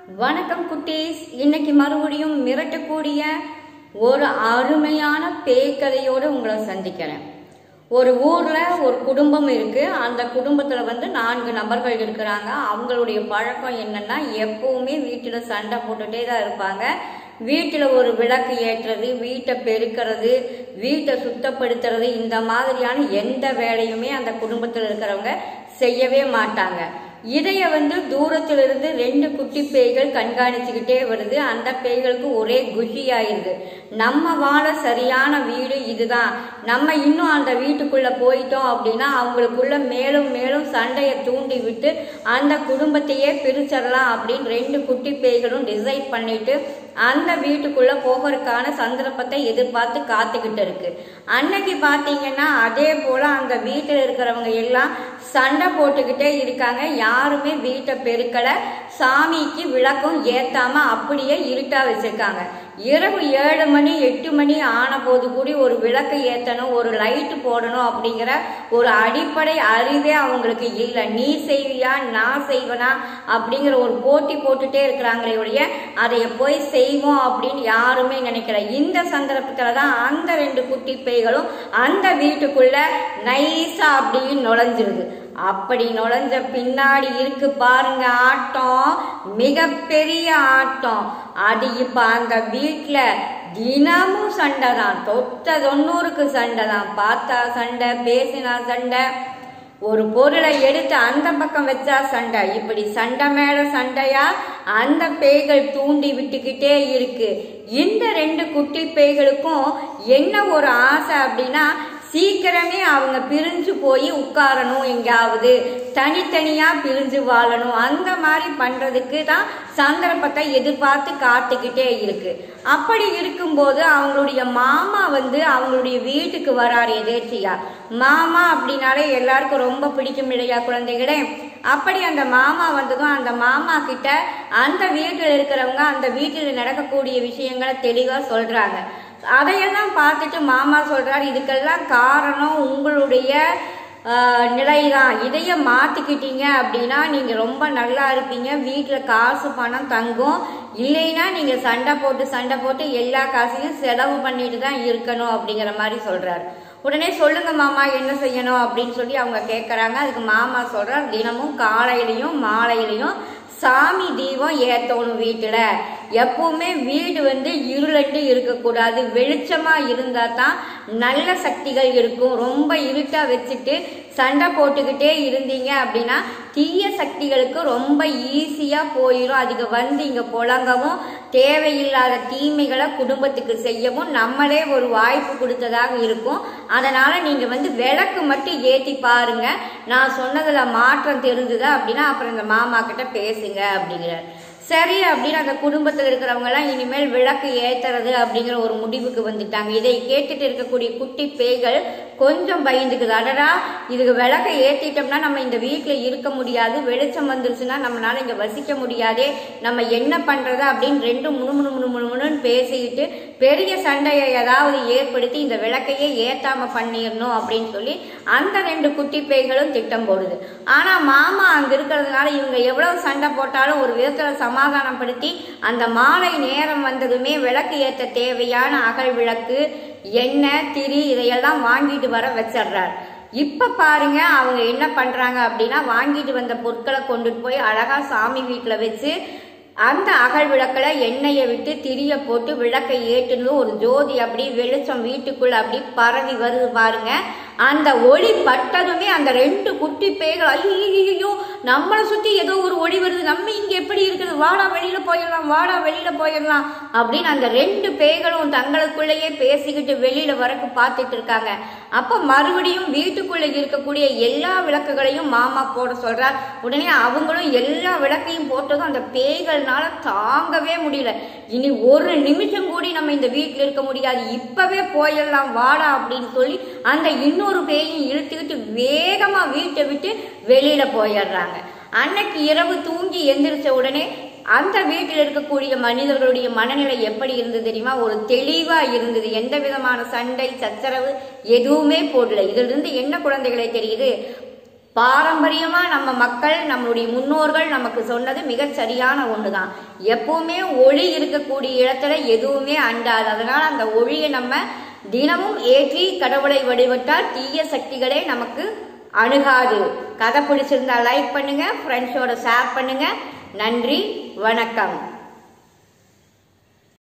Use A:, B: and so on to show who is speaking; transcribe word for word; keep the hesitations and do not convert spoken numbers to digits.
A: வணக்கம் குட்டீஸ். இன்னைக்கு மறுபடியும் மிரட்டக்கூடிய ஒரு அருமையான பேய் கதையோடு உங்களை சந்திக்கிறேன். ஒரு ஊர்ல ஒரு குடும்பம் இருக்கு. அந்த குடும்பத்துல வந்து நான்கு நபர்கள் இருக்கிறாங்க. அவங்களுடைய பழக்கம் என்னன்னா, எப்பவுமே வீட்டுல சண்டை போட்டுட்டே தான் இருப்பாங்க. வீட்டுல ஒரு விளக்கு ஏற்றுறது, வீட்டை பெருக்கிறது, வீட்டை சுத்தப்படுத்துறது, இந்த மாதிரியான எந்த வேலையுமே அந்த குடும்பத்தில் இருக்கிறவங்க செய்யவே மாட்டாங்க. இதைய வந்து தூரத்திலிருந்து ரெண்டு குட்டி பேய்கள் கண்காணிச்சுக்கிட்டே வருது. அந்த பேய்களுக்கு ஒரே குஷி ஆயிருது. நம்ம வாழ சரியான வீடு இதுதான், நம்ம இன்னும் அந்த வீட்டுக்குள்ள போயிட்டோம் அப்படின்னா அவங்களுக்குள்ள மேலும் மேலும் சண்டையை தூண்டி விட்டு அந்த குடும்பத்தையே பிரிச்சிடலாம் அப்படின்னு ரெண்டு குட்டி பேய்களும் டிசைட் பண்ணிட்டு அந்த வீட்டுக்குள்ள போகிறதுக்கான சந்தர்ப்பத்தை எதிர்பார்த்து காத்துக்கிட்டு இருக்கு. அன்னைக்கு பாத்தீங்கன்னா அதே போல அந்த வீட்டில் இருக்கிறவங்க எல்லாம் சண்டை போட்டுக்கிட்டே இருக்காங்க. யாருமே வீட்டை பெருக்கல, சாமிக்கு விளக்கம் ஏத்தாம அப்படியே இருட்டா வச்சிருக்காங்க. இரவு ஏழு மணி எட்டு மணி ஆன போது கூடி ஒரு விளக்கு ஏற்றணும், ஒரு லைட்டு போடணும் அப்படிங்கிற ஒரு அடிப்படை அறிவே அவங்களுக்கு இல்லை. நீ செய்வியா நான் செய்வனா அப்படிங்கிற ஒரு போட்டி போட்டுட்டே இருக்கிறாங்களே ஒழிய அதை போய் செய்வோம் அப்படின்னு யாருமே நினைக்கல. இந்த சந்தர்ப்பத்துல தான் அந்த ரெண்டு குட்டி பேய்களும் அந்த வீட்டுக்குள்ள நைஸா அப்படின்னு நுழைஞ்சிருது. அப்படி நுழைஞ்ச பின்னாடி இருக்கு பாருங்க ஆட்டம், மிகப்பெரிய ஆட்டம். அது இப்ப அந்த வீட்டுல தினமும் சண்டை தான். தொட்ட தொண்ணூறுக்கு சண்டை தான். பார்த்தா சண்டை, பேசினா சண்டை, ஒரு பொருளை எடுத்து அந்த பக்கம் வச்சா சண்டை. இப்படி சண்டை மேல சண்டையா அந்த பேய்கள் தூண்டி விட்டுக்கிட்டே இருக்கு. இந்த ரெண்டு குட்டி பேய்களுக்கும் என்ன ஒரு ஆசை அப்படின்னா, சீக்கிரமே அவங்க பிரிஞ்சு போய் உட்காரணும், எங்காவது தனித்தனியா பிரிஞ்சு வாழணும். அந்த மாதிரி பண்றதுக்கு தான் சந்தர்ப்பத்தை எதிர்பார்த்து காத்துக்கிட்டே இருக்கு. அப்படி இருக்கும்போது அவங்களுடைய மாமா வந்து அவங்களுடைய வீட்டுக்கு வராரு எதேர்ச்சியா. மாமா அப்படின்னாலே எல்லாருக்கும் ரொம்ப பிடிக்கும் இல்லையா குழந்தைகளே? அப்படி அந்த மாமா வந்ததும் அந்த மாமா கிட்ட அந்த வீட்டில் இருக்கிறவங்க அந்த வீட்டில் நடக்கக்கூடிய விஷயங்களை தெளிவா சொல்றாங்க. அதையெல்லாம் பார்த்துட்டு மாமா சொல்றாரு, இதுக்கெல்லாம் காரணம் உங்களுடைய நிலைதான். இதைய மாத்திக்கிட்டீங்க அப்படின்னா நீங்க ரொம்ப நல்லா இருப்பீங்க, வீட்டுல காசு பணம் தங்கும். இல்லைன்னா நீங்க சண்டை போட்டு சண்டை போட்டு எல்லா காசையும் செலவு பண்ணிட்டு தான் இருக்கணும் அப்படிங்கிற மாதிரி சொல்றாரு. உடனே சொல்லுங்க மாமா என்ன செய்யணும் அப்படின்னு சொல்லி அவங்க கேட்கறாங்க. அதுக்கு மாமா சொல்றார், தினமும் காலையிலையும் மாலையிலையும் சாமி தீபம் ஏத்தணும். வீட்டுல எப்பவுமே வீடு வந்து இருளண்டு இருக்கக்கூடாது, வெளிச்சமா இருந்தா தான் நல்ல சக்திகள் இருக்கும். ரொம்ப இருட்டா வச்சுட்டு சண்டை போட்டுக்கிட்டே இருந்தீங்க அப்படின்னா தீய சக்திகளுக்கு ரொம்ப ஈஸியா போயிடும். அதுக்கு வந்து இங்க புழங்கவும் தேவையில்லாத தீமைகளை குடும்பத்துக்கு செய்யவும் நம்மளே ஒரு வாய்ப்பு கொடுத்ததாக இருக்கும். அதனால நீங்க வந்து விளக்கு மட்டும் ஏத்தி பாருங்க, நான் சொன்னதுல மாற்றம் தெரிஞ்சுதா அப்படின்னா அப்புறம் இந்த மாமா கிட்ட பேசுங்க அப்படிங்கிறார். சரி அப்படின்னு அந்த குடும்பத்தில் இருக்கிறவங்க எல்லாம் இனிமேல் விளக்கு ஏத்துறது அப்படிங்கிற ஒரு முடிவுக்கு வந்துட்டாங்க. இதை கேட்டுட்டு இருக்கக்கூடிய குட்டி பேய்கள் கொஞ்சம் பயந்துக்குது. அடடா, இதுக்கு விளக்கை ஏத்திட்டோம்னா நம்ம இந்த வீட்டுல இருக்க முடியாது, வெளிச்சம் வந்துருச்சுன்னா நம்மளால இங்க வசிக்க முடியாதே, நம்ம என்ன பண்றது அப்படின்னு ரெண்டும் முணு முணு முணு முணுன்னு பேசிக்கிட்டு பெரிய சண்டையை ஏதாவது ஏற்படுத்தி இந்த விளக்கையே ஏத்தாம பண்ணிடணும் அப்படின்னு சொல்லி அந்த ரெண்டு குட்டி பேய்களும் திட்டம் போடுது. ஆனா மாமா அங்க இருக்கிறதுனால இவங்க எவ்வளவு சண்டை போட்டாலும் ஒரு விதத்துல சமாதானப்படுத்தி அந்த மாலை நேரம் வந்ததுமே விளக்கு ஏற்ற தேவையான அகல் விளக்கு, எண்ணெய், திரி இதையெல்லாம் வாங்கிட்டு வர வச்சிடுறார். இப்ப பாருங்க அவங்க என்ன பண்றாங்க அப்படின்னா, வாங்கிட்டு வந்த பொருட்களை கொண்டுட்டு போய் அழகா சாமி வீட்டுல வச்சு அந்த அகல் விளக்குல எண்ணெயை விட்டு திரிய போட்டு விளக்கை ஏற்றுன்னு ஒரு ஜோதி அப்படி வெளிச்சம் வீட்டுக்குள்ள அப்படி பரவி வருது பாருங்க. அந்த ஒளி பட்டதுமே அந்த ரெண்டு குட்டி பேய்கள் ஐயோ நம்மளை சுத்தி ஏதோ ஒரு ஒளி வருது, நம்ம இங்க எப்படி இருக்குது, வாடா வெளியில போயிடலாம், வாடா வெளியில போயிடலாம் அப்படின்னு அந்த ரெண்டு பேய்களும் தங்களுக்குள்ளேயே பேசிக்கிட்டு வெளியில வரக்கு பார்த்துட்டு இருக்காங்க. அப்ப மறுபடியும் வீட்டுக்குள்ள இருக்கக்கூடிய எல்லா விளக்குகளையும் மாமா போட சொல்றார். உடனே அவங்களும் எல்லா விளக்கையும் போட்டதும் அந்த பேய்கள்னால தாங்கவே முடியல. இனி ஒரு நிமிஷம் கூடி நம்ம இந்த வீட்டுல இருக்க முடியாது, இப்பவே போயிடலாம் வாடா அப்படின்னு சொல்லி அந்த இன்னொரு ஒரு பேயும் இழுத்துக்கிட்டு வேகமா வீட்டை விட்டு வெளியில போயிடுறாங்க. அன்னைக்கு இரவு தூங்கி எந்திரிச்ச உடனே அந்த வீட்டில் இருக்கக்கூடிய மனிதர்களுடைய மனநிலை எப்படி இருந்தது தெரியுமா? ஒரு தெளிவா இருந்தது. எந்த விதமான சண்டை சச்சரவு எதுவுமே போடல. இதுல இருந்து என்ன குழந்தைகளை தெரியுது? பாரம்பரியமா நம்ம மக்கள் நம்மளுடைய முன்னோர்கள் நமக்கு சொன்னது மிக சரியான ஒண்ணுதான். எப்பவுமே ஒளி இருக்கக்கூடிய இடத்துல எதுவுமே அண்டாது. அதனால அந்த ஒளியை நம்ம தினமும் ஏற்றி கடவுளை வழிபட்டால் தீய சக்திகளே நமக்கு அணுகாது. கதை பிடிச்சிருந்தா லைக் பண்ணுங்க, ஃப்ரெண்ட்ஸோட ஷேர் பண்ணுங்க. நன்றி, வணக்கம்.